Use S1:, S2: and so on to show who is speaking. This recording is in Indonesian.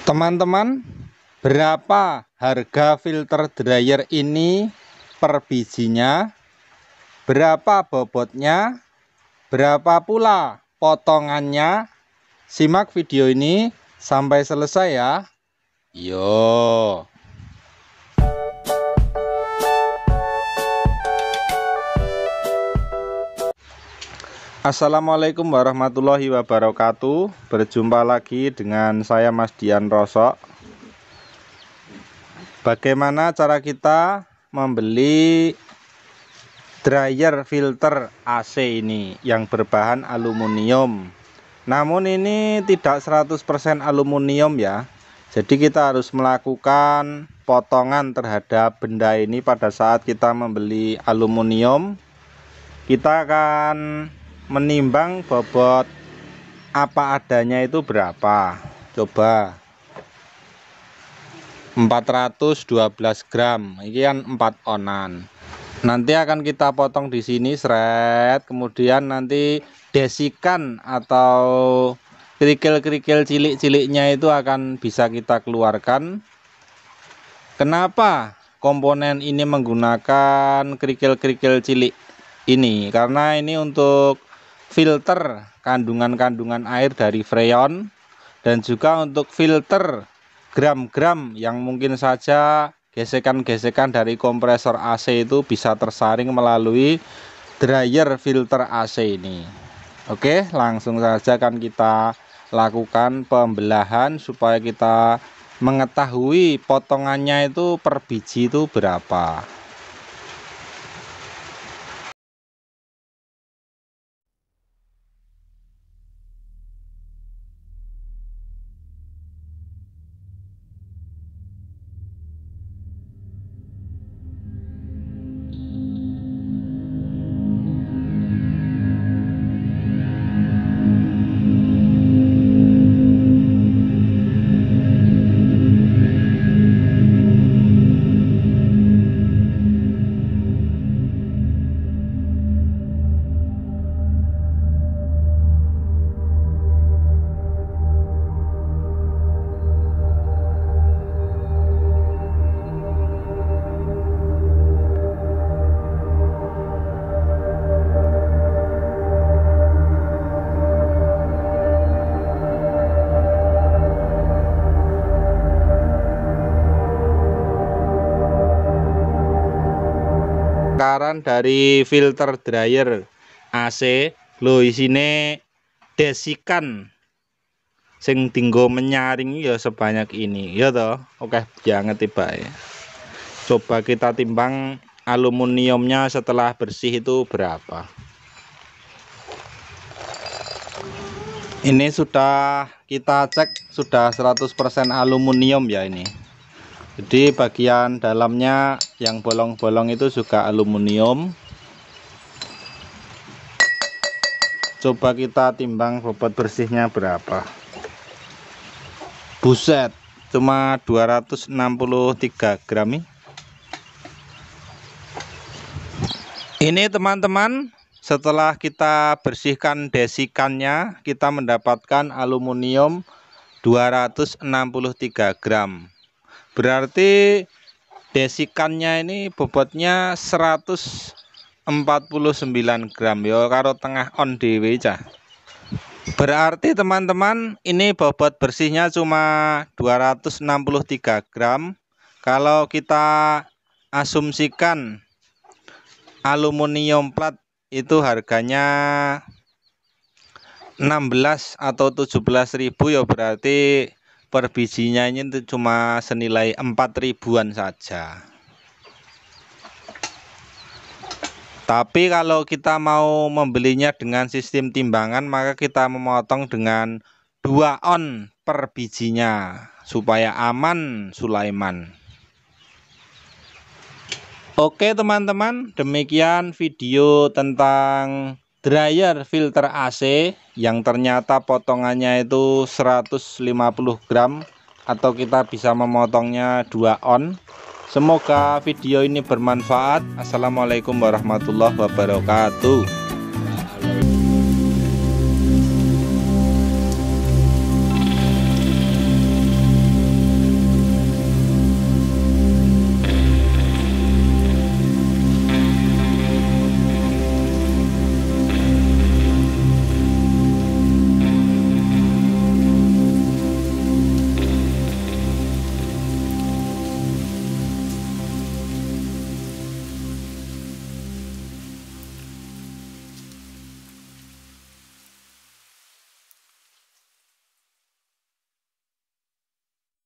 S1: Teman-teman, berapa harga filter dryer ini per bijinya? Berapa bobotnya? Berapa pula potongannya? Simak video ini sampai selesai ya. Yo. Assalamualaikum warahmatullahi wabarakatuh. Berjumpa lagi dengan saya Mas Dian Rosok. Bagaimana cara kita membeli dryer filter AC ini yang berbahan aluminium? Namun ini tidak 100% aluminium ya. Jadi kita harus melakukan potongan terhadap benda ini pada saat kita membeli aluminium. Kita akan menimbang bobot apa adanya itu berapa. Coba 412 gram. Ini kan 4 onan. Nanti akan kita potong di sini seret, kemudian nanti desikan atau kerikil-kerikil cilik-ciliknya itu akan bisa kita keluarkan. Kenapa komponen ini menggunakan kerikil-kerikil cilik ini? Karena ini untuk filter kandungan-kandungan air dari freon, dan juga untuk filter gram-gram yang mungkin saja gesekan-gesekan dari kompresor AC itu bisa tersaring melalui dryer filter AC ini. Oke, langsung saja kan kita lakukan pembelahan supaya kita mengetahui potongannya itu per biji itu berapa. Bakaran dari filter dryer AC lo isine desikan sing dinggo menyaring ya sebanyak ini ya toh. Oke banget tiba ya. Coba kita timbang aluminiumnya setelah bersih itu berapa. Ini sudah kita cek sudah 100% aluminium ya ini. Jadi bagian dalamnya yang bolong-bolong itu juga aluminium. Coba kita timbang bobot bersihnya berapa. Buset, cuma 263 gram nih. Ini teman-teman, setelah kita bersihkan desikannya, kita mendapatkan aluminium 263 gram. Berarti desikannya ini bobotnya 149 gram ya, karo tengah on dhewe cah. Berarti teman-teman ini bobot bersihnya cuma 263 gram. Kalau kita asumsikan aluminium plat itu harganya 16 atau 17.000 ya, berarti per bijinya ini cuma senilai 4.000-an saja. Tapi kalau kita mau membelinya dengan sistem timbangan, maka kita memotong dengan 2 on per bijinya supaya aman Sulaiman. Oke teman-teman, demikian video tentang dryer filter AC yang ternyata potongannya itu 150 gram atau kita bisa memotongnya 2 on. Semoga video ini bermanfaat. Assalamualaikum warahmatullahi wabarakatuh.